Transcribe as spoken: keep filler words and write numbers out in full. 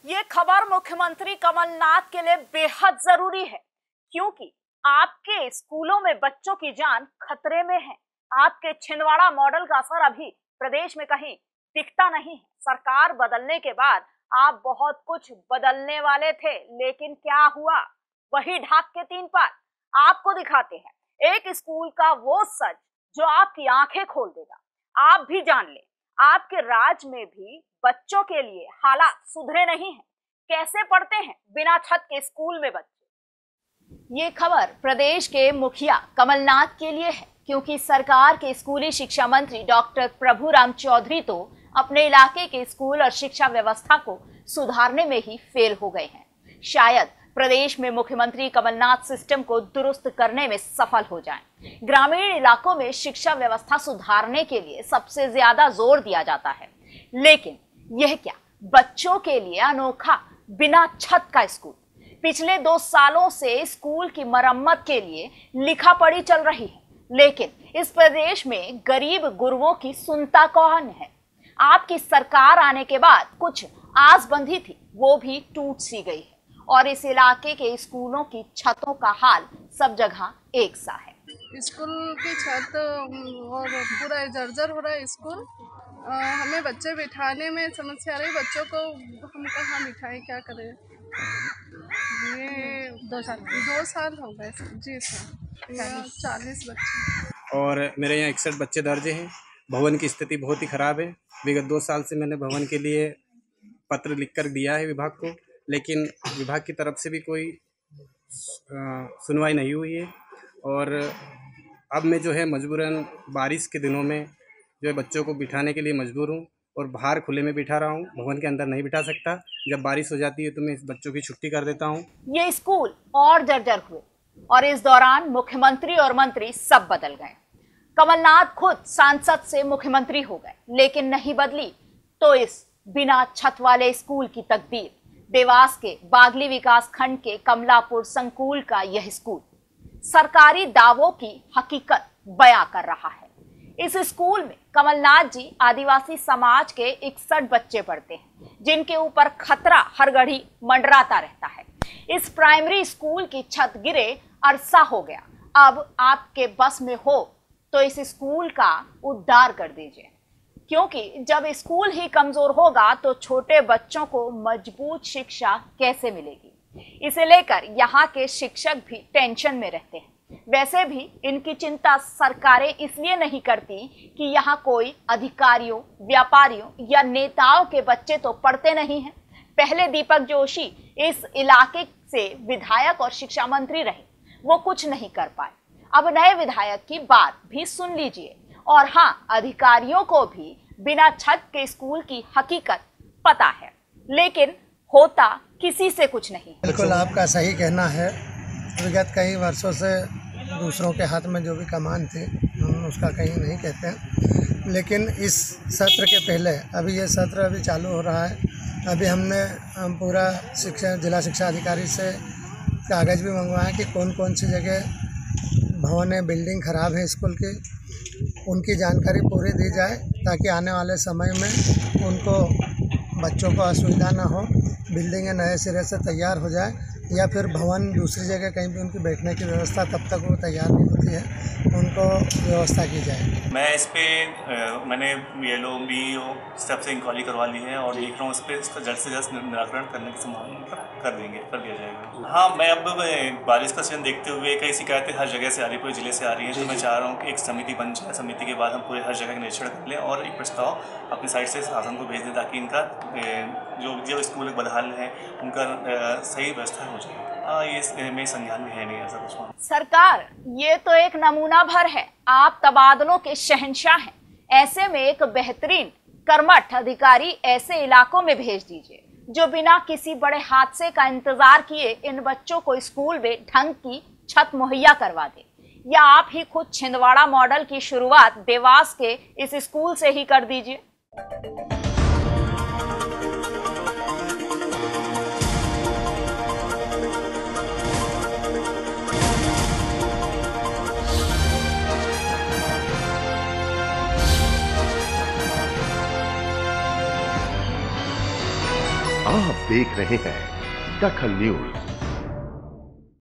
ये खबर मुख्यमंत्री कमलनाथ के लिए बेहद जरूरी है, क्योंकि आपके स्कूलों में बच्चों की जान खतरे में है। आपके छिंदवाड़ा मॉडल का असर अभी प्रदेश में कहीं दिखता नहीं है। सरकार बदलने के बाद आप बहुत कुछ बदलने वाले थे, लेकिन क्या हुआ? वही ढाक के तीन पात आपको दिखाते हैं एक स्कूल का वो सच जो आपकी आंखें खोल देगा। आप भी जान ले, आपके राज्य में भी बच्चों के लिए हालात सुधरे नहीं हैं। कैसे पढ़ते हैं बिना छत के स्कूल में बच्चे? ये खबर प्रदेश के मुखिया कमलनाथ के लिए है, क्योंकि सरकार के स्कूली शिक्षा मंत्री डॉक्टर प्रभुराम चौधरी तो अपने इलाके के स्कूल और शिक्षा व्यवस्था को सुधारने में ही फेल हो गए हैं। शायद प्रदेश में मुख्यमंत्री कमलनाथ सिस्टम को दुरुस्त करने में सफल हो जाएं। ग्रामीण इलाकों में शिक्षा व्यवस्था सुधारने के लिए सबसे ज्यादा जोर दिया जाता है, लेकिन यह क्या बच्चों के लिए अनोखा बिना छत का स्कूल? पिछले दो सालों से स्कूल की मरम्मत के लिए लिखा पढ़ी चल रही है, लेकिन इस प्रदेश में गरीब गुरुओं की सुनता कौन है? आपकी सरकार आने के बाद कुछ आस बंधी थी, वो भी टूट सी गई है और इस इलाके के स्कूलों की छतों का हाल सब जगह एक सा है। स्कूल की छत और पूरा जर्जर हो रहा है स्कूल। आ, हमें बच्चे बिठाने में समस्या रही, बच्चों को हम कहाँ बिठाएं, क्या करें? ये दो साल दो साल हो गए जी सर, चालीस बच्चे और मेरे यहाँ इकसठ बच्चे दर्ज हैं। भवन की स्थिति बहुत ही खराब है। विगत दो साल से मैंने भवन के लिए पत्र लिखकर दिया है विभाग को, लेकिन विभाग की तरफ से भी कोई सुनवाई नहीं हुई है। और अब मैं जो है मजबूरन बारिश के दिनों में जो है बच्चों को बिठाने के लिए मजबूर हूँ और बाहर खुले में बिठा रहा हूँ। भवन के अंदर नहीं बिठा सकता। जब बारिश हो जाती है तो मैं इस बच्चों की छुट्टी कर देता हूँ। ये स्कूल और जर्जर हुए और इस दौरान मुख्यमंत्री और मंत्री सब बदल गए। कमलनाथ खुद सांसद से मुख्यमंत्री हो गए, लेकिन नहीं बदली तो इस बिना छत वाले स्कूल की तकदीर। देवास के बागली विकास खंड के कमलापुर संकुल का यह स्कूल सरकारी दावों की हकीकत बयां कर रहा है। इस स्कूल में कमलनाथ जी आदिवासी समाज के इकसठ बच्चे पढ़ते हैं, जिनके ऊपर खतरा हर घड़ी मंडराता रहता है। इस प्राइमरी स्कूल की छत गिरे अरसा हो गया। अब आपके बस में हो तो इस स्कूल का उद्धार कर दीजिए, क्योंकि जब स्कूल ही कमजोर होगा तो छोटे बच्चों को मजबूत शिक्षा कैसे मिलेगी? इसे लेकर यहाँ के शिक्षक भी टेंशन में रहते हैं। वैसे भी इनकी चिंता सरकारें इसलिए नहीं करती कि यहाँ कोई अधिकारियों, व्यापारियों या नेताओं के बच्चे तो पढ़ते नहीं हैं। पहले दीपक जोशी इस इलाके से विधायक और शिक्षा मंत्री रहे, वो कुछ नहीं कर पाए। अब नए विधायक की बात भी सुन लीजिए। और हाँ, अधिकारियों को भी बिना छत के स्कूल की हकीकत पता है, लेकिन होता किसी से कुछ नहीं। बिल्कुल आपका सही कहना है। विगत कई वर्षों से दूसरों के हाथ में जो भी कमान थे, हम उसका कहीं नहीं कहते हैं, लेकिन इस सत्र के पहले अभी ये सत्र अभी चालू हो रहा है। अभी हमने हम पूरा शिक्षा जिला शिक्षा अधिकारी से कागज़ भी मंगवाए कि कौन कौन सी जगह भवन है, बिल्डिंग ख़राब है स्कूल की, उनकी जानकारी पूरी दी जाए ताकि आने वाले समय में उनको बच्चों को असुविधा ना हो, बिल्डिंगें नए सिरे से तैयार हो जाए, या फिर भवन दूसरी जगह कहीं भी उनकी बैठने की व्यवस्था तब तक वो तैयार नहीं होती है, उनको व्यवस्था की जाए। मैं इस पर मैंने ये लो बी ओ सबसे इंक्वायरी करवा ली है और देख रहा हूँ इस पर इसका जल्द से जल्द निराकरण करने की संभावना कर देंगे कर दिया जाएगा। हाँ, मैं अब बारिश का सीजन देखते हुए कई शिकायतें हर जगह से आ रही, पूरे जिले से आ रही हैं, तो मैं चाह रहा हूँ कि एक समिति बन जाए। समिति के बाद हम पूरे हर जगह का निरीक्षण कर लें और एक प्रस्ताव अपनी साइड से शासन को भेज दें, ताकि इनका जो जो स्कूल बदहाल है उनका सही व्यवस्था हो जाए। हाँ, ये मेरे संज्ञान में है नहीं ऐसा कुछ। सरकार ये तो एक नमूना भर है, आप तबादलों के शहंशाह हैं। ऐसे में एक बेहतरीन कर्मठ अधिकारी ऐसे इलाकों में भेज दीजिए जो बिना किसी बड़े हादसे का इंतजार किए इन बच्चों को स्कूल में ढंग की छत मुहैया करवा दे। या आप ही खुद छिंदवाड़ा मॉडल की शुरुआत देवास के इस स्कूल से ही कर दीजिए। आप देख रहे हैं दखल न्यूज।